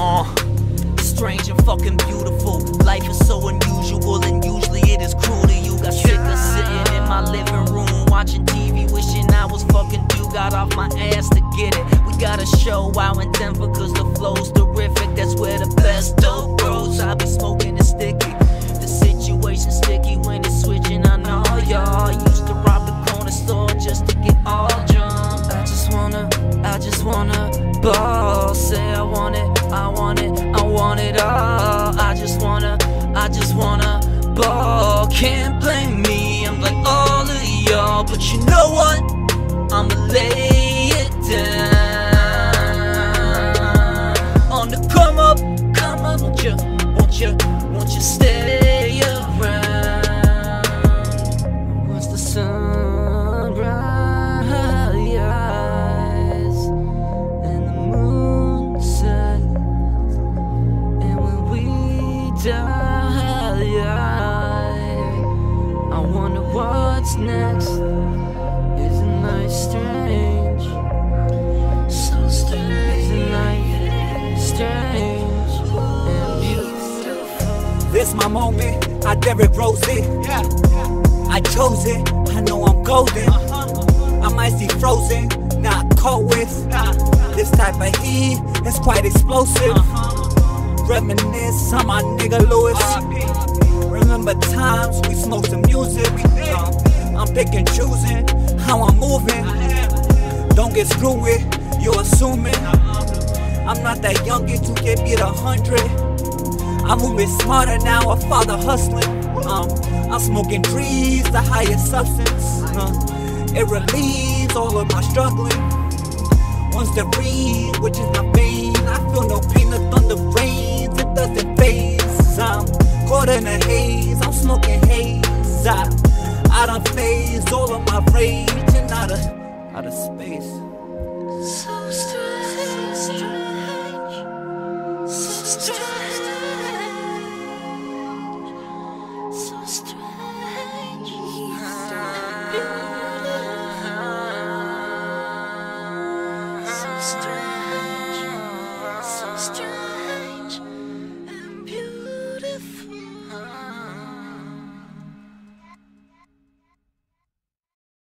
Strange and fucking beautiful. Life is so unusual, and usually it is cruel to you. Got sick of sitting in my living room watching TV, wishing I was fucking you. Got off my ass to get it. We got a show out in Denver cause the flow's terrific. That's where the best dope grows. I be smoking it sticky. The situation's sticky when it's switching. I know y'all used to rob the corner store just to get all drunk. I just wanna ball. Say I want it all. I just wanna ball. Can't blame me, I'm like all of y'all. But you know what? I'ma lay it down. On the come up, won't you stay around? Once the sun rise and the moon set, and when we die, I wonder what's next. Isn't life strange? So strange. Isn't life strange and beautiful? This my moment, I Derrick Rose it. I chose it, I know I'm golden. I might see frozen, not caught with. This type of heat is quite explosive. Reminisce on my nigga Lewis. Remember times we smoked some music. I'm picking, choosing how I'm moving. Don't get screwed with, you're assuming. I'm not that youngin' to get beat 100. I'm moving smarter now, a father hustling. I'm smoking trees, the highest substance. It relieves all of my struggling. Once the breathe, which is my vein, I feel no pain, the thunder rains, it doesn't phase. I'm caught in a haze, I'm smoking haze. I done phased all of my rage and out of space. So strange, so strange, so strange.